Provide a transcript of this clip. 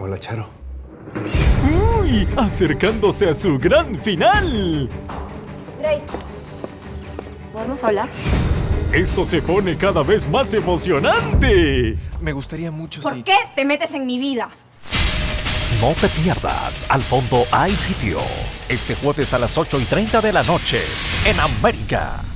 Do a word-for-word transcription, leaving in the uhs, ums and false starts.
Hola, Charo. ¡Uy! Acercándose a su gran final. Grace, ¿podemos hablar? Esto se pone cada vez más emocionante. Me gustaría mucho ¿Por si... qué te metes en mi vida? No te pierdas Al fondo hay sitio. Este jueves a las ocho y treinta de la noche en América.